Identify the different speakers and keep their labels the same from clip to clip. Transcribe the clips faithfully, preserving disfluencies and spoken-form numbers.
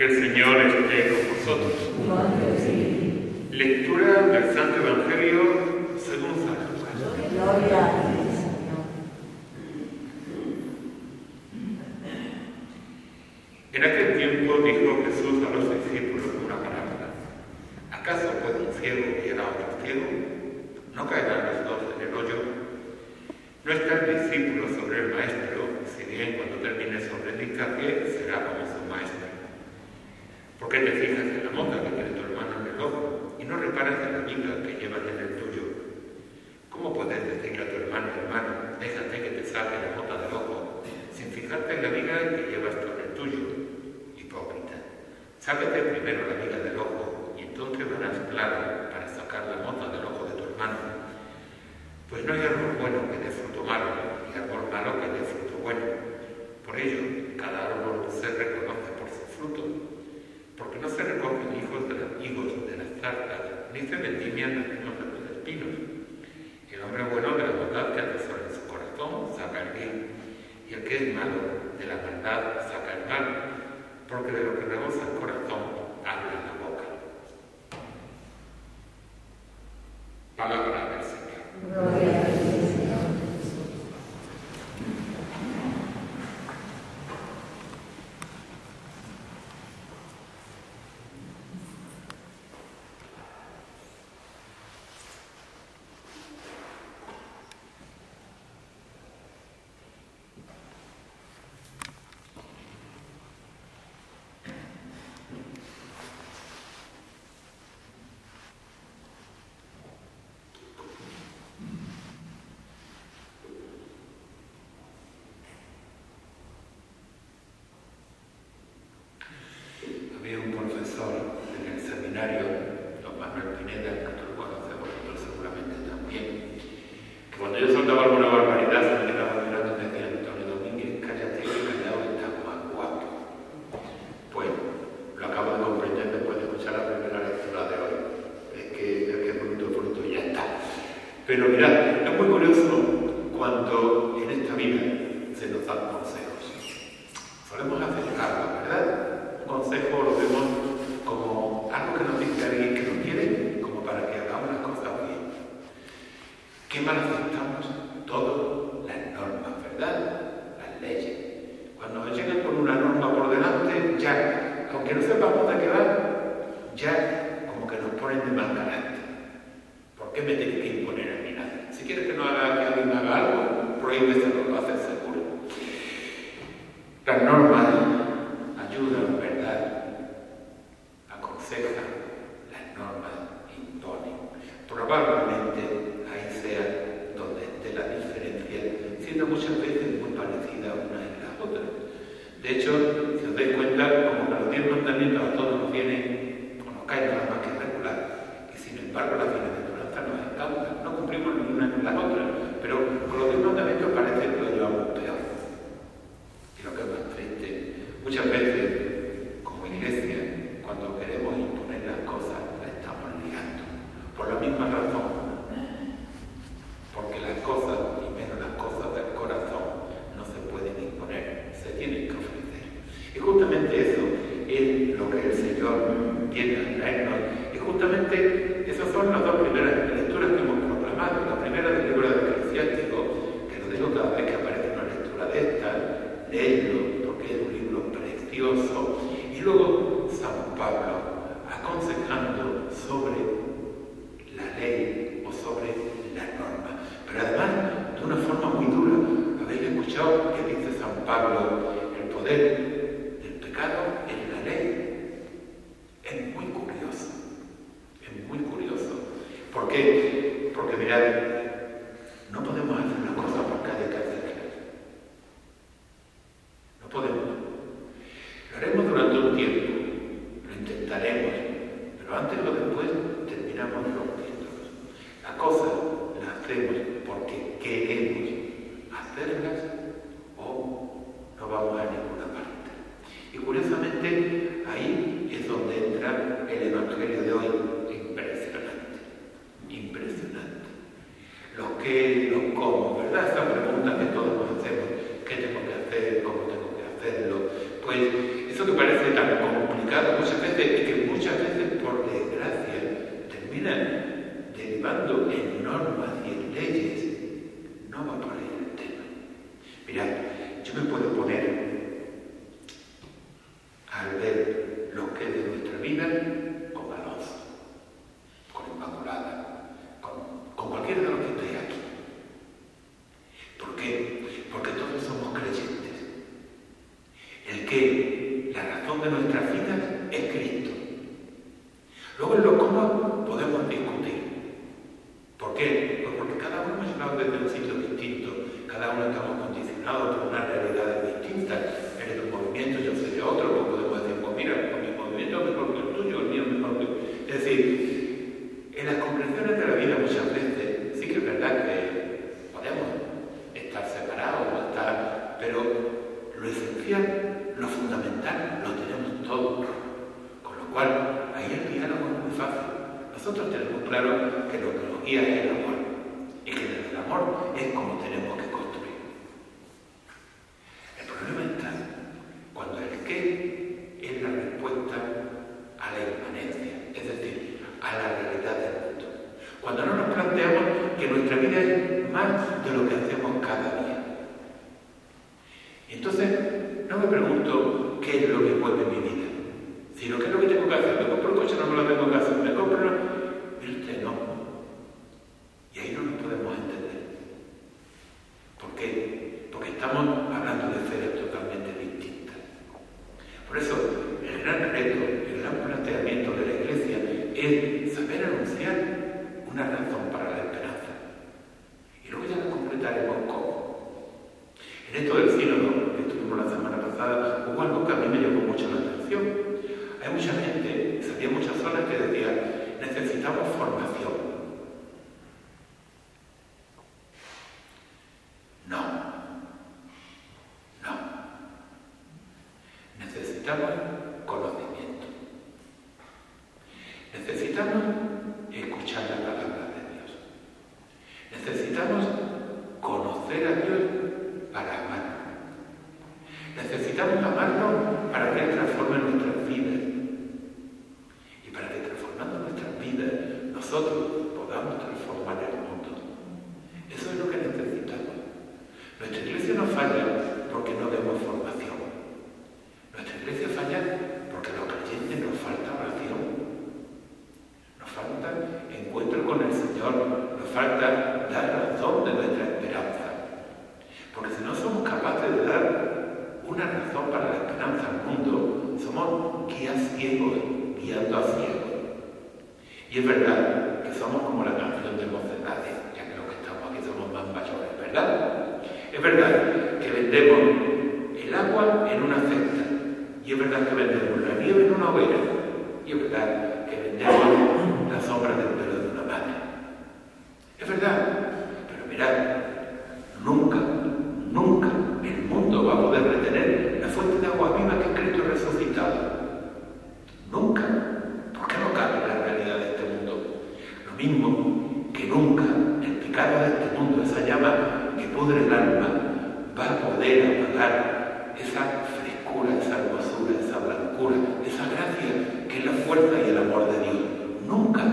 Speaker 1: Que el Señor esté con vosotros. Lectura del Santo Evangelio según San Lucas.
Speaker 2: Gloria a ti, Señor.
Speaker 1: En aquel tiempo dijo Jesús a los discípulos una parábola. ¿Acaso puede un ciego guiar a otro ciego? ¿No caerán los dos en el hoyo? No está el discípulo sobre el maestro, si bien cuando termine su aprendizaje será como su maestro. ¿Por qué te fijas en la mota que tiene tu hermano en el ojo y no reparas en la viga que llevas en el tuyo? ¿Cómo puedes decirle a tu hermano, hermano, déjate que te saque la mota del ojo, sin fijarte en la viga que llevas tú en el tuyo? Hipócrita. Sácate primero la viga del ojo y entonces verás claro para sacar la mota del ojo de tu hermano. Pues no hay árbol bueno que dé fruto malo, ni árbol malo que dé fruto bueno. Por ello, cada árbol se reconoce por su fruto. Porque no se recogen higos de las higos de las zarzas, ni se vendimian las cimas de los espinos. El hombre bueno de la bondad que atesora en su corazón saca el bien, y el que es malo de la maldad saca el mal, porque de lo que rebosa el corazón habla la boca. Palabra del Señor.
Speaker 2: Gloria a ti, Señor.
Speaker 1: Había un profesor en el seminario, don Manuel Pineda, que tú lo conoces vosotros seguramente también, que cuando yo soltaba alguna barbaridad se me quedaba mirando y me decía: Antonio Domínguez, cállate, que callado estás más guapo. Pues lo acabo de comprender después de escuchar la primera lectura de hoy. Es que es que fruto, fruto y ya está. Pero mirad, es muy curioso cuando en esta vida se nos dan consejos. Solemos aceptarlo, ¿verdad? Un consejo lo vemos como algo que nos dice alguien que nos quiere, como para que hagamos las cosas bien. ¿Qué mal aceptamos? Todas las normas, ¿verdad? Las leyes. Cuando nos llegan con una norma por delante, ya, aunque no sepamos de qué va, ya como que nos ponen de mal carácter. ¿Por qué me tienes que imponer a mí nada? Si quieres que no haga, que alguien haga algo, prohíbeselo, lo haces seguro. Las normas ayudan, ¿verdad? Aconsejan, las normas imponen. Probablemente ahí sea donde esté la diferencia, siendo muchas veces muy parecidas unas y las otras. De hecho, si os dais cuenta, como que los diez mandamientos a todos nos vienen, o nos caen nada más que regular, y sin embargo la bienaventuranza nos encanta. No cumplimos ni una ni las otras, pero con los diez mandamientos parece que lo llevamos peor. Y lo que es más triste, muchas veces, como iglesia, cuando queremos imponer las cosas, las estamos liando. Por la misma razón. Porque las cosas, y menos las cosas del corazón, no se pueden imponer, se tienen que ofrecer. Y justamente eso es lo que el Señor viene a traernos. Y justamente esas son las dos primeras lecturas que hemos proclamado. La primera del libro del Eclesiástico, que lo digo cada vez que aparece una lectura de esta, leedlo, porque es un libro precioso. Y luego San Pablo aconsejando sobre la ley o sobre la norma. Pero además de una forma muy dura. ¿Habéis escuchado que dice San Pablo? El poder del pecado en la ley. Es muy curioso. Es muy curioso. ¿Por qué? Porque mirad, no podemos hacer una cosa porque haya que hacerla. No podemos. Lo haremos durante un tiempo, lo intentaremos, pero antes o después terminamos rompiéndonos. Las cosas las hacemos porque queremos hacerlas o no vamos a ninguna parte. Y curiosamente, ahí es donde entra el Evangelio de hoy, impresionante, impresionante. Los qué, los cómo, ¿verdad? Esa pregunta que todos nos hacemos, ¿qué tengo que hacer? ¿Cómo tengo que hacerlo? Pues eso que parece tan complicado complicado muchas veces y que muchas veces, por desgracia, terminan derivando en normas y en leyes. No va por ahí el tema. Mirad, yo me puedo poner al ver lo que es de nuestra vida con Alonso, con Inmaculada, con, con cualquiera de los que estéis aquí. ¿Por qué? Porque todos somos creyentes. El que la razón de nuestras vidas es Cristo. Luego en lo cómo podemos discutir. ¿Por qué? Pues porque cada uno hemos llegado desde un sitio distinto, cada uno estamos condicionados por unas realidades distintas. Eres de un movimiento, yo soy de otro, pues podemos decir, pues mira, pues mi movimiento es mejor que el tuyo, el mío es mejor que el tuyo. Es decir, en las comprensiones de la vida muchas veces sí que es verdad que podemos estar separados o estar, pero lo esencial, lo fundamental, lo tenemos todos. Con lo cual, ahí el diálogo es muy fácil. Nosotros tenemos claro que lo que nos guía es el amor, y que desde el amor es como tenemos que construir. El problema está cuando el qué es la respuesta a la inmanencia, es decir, a la realidad del mundo. Cuando no nos planteamos que nuestra vida es más de lo que hacemos cada día. Y entonces, no me pregunto qué es lo que mueve mi vida, sino qué es lo que tengo que hacer. Me compro un coche, no me lo tengo que hacer. Me compro una... Y usted no. Y ahí no nos podemos entender. ¿Por qué? Porque estamos hablando de esferas totalmente distintas. Por eso, el gran reto, el gran planteamiento de la Iglesia es saber anunciar una razón para la esperanza. Y luego ya lo completaremos cómo. En esto del sínodo, que estuvimos la semana pasada, hubo algo que a mí me llamó mucho la atención. Hay mucha gente, salía muchas zonas que decían, necesitamos formación. No, no. Necesitamos conocimiento. Necesitamos escuchar la palabra de Dios. Necesitamos conocer a Dios para amarlo. Necesitamos amarlo para que Él transforme nuestras vidas. Y para que transformando nuestras vidas nosotros podamos transformar el mundo. Eso es lo que necesitamos. Nuestra iglesia no falla porque no demos formación. Nuestra iglesia falla porque los creyentes nos falta oración. Nos falta encuentro con el Señor. Nos falta dar razón de nuestra esperanza. Porque si no somos capaces de dar una razón para la esperanza al mundo, somos guías ciegos, guiando a ciegos. Y es verdad que somos como la canción de Mocedades, ya que los que estamos aquí somos más mayores, ¿verdad? Es verdad que vendemos el agua en una cesta, y es verdad que vendemos la nieve en una hoguera, y es verdad que vendemos la sombra del pelo de una madre. Es verdad, pero mirad, nunca, nunca el mundo va a poder retener la fuente de agua viva que es Cristo resucitado. Nunca. ¿Por qué no cabe la realidad de este mundo? Lo mismo que nunca el pecado de este mundo, esa llama que pudre el alma, va a poder apagar esa frescura, esa hermosura, esa blancura, esa gracia que es la fuerza y el amor de Dios. Nunca.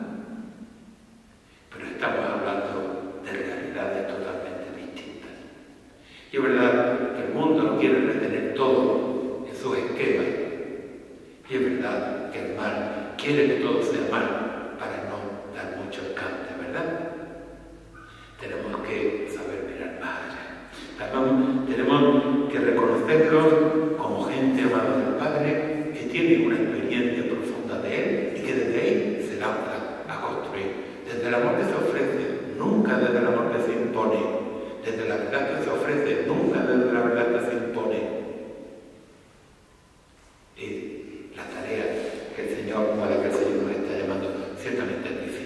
Speaker 1: Pero estamos hablando de realidades totalmente distintas. Y es verdad que el mundo no quiere retener todo en sus esquemas. Y es verdad que el mal quiere que todo sea mal para no dar mucho alcance, ¿verdad? Tenemos que saber mirar más allá. También tenemos que reconocerlos como gente amada del Padre que tiene una experiencia profunda de Él y que desde ahí se lanza a construir. Desde el amor que se ofrece, nunca desde el amor que se impone. Desde la verdad que se ofrece, nunca desde la verdad que se impone. Y la tarea que el Señor, a la que el Señor nos está llamando, ciertamente es difícil.